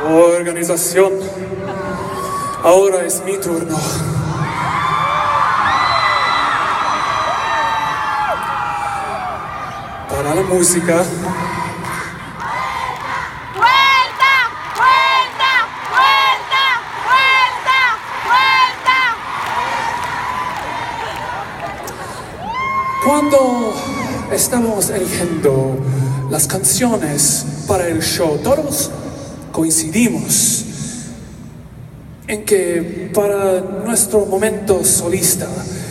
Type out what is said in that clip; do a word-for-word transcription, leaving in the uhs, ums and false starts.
Organización, ahora es mi turno. Para la música. ¡Vuelta! ¡Vuelta! ¡Vuelta! ¡Vuelta! ¡Vuelta! Cuando estamos eligiendo las canciones para el show, todos coincidimos en que para nuestro momento solista